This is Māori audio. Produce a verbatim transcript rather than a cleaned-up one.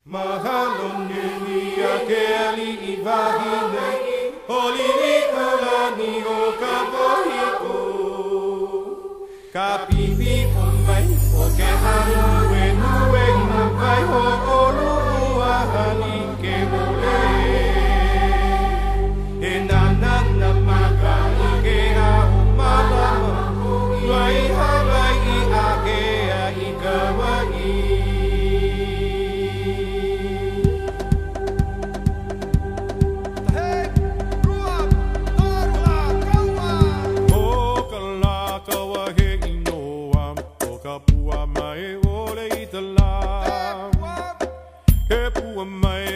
Mahalonenia Kelly Ivahine Olivicalani o Capohico Capivi con mai o che hanno e nue ma vai ho olua hani che vole e nanana magani che ha mala vai havai a che a i kawaii Pua mai ole itala, he pua mai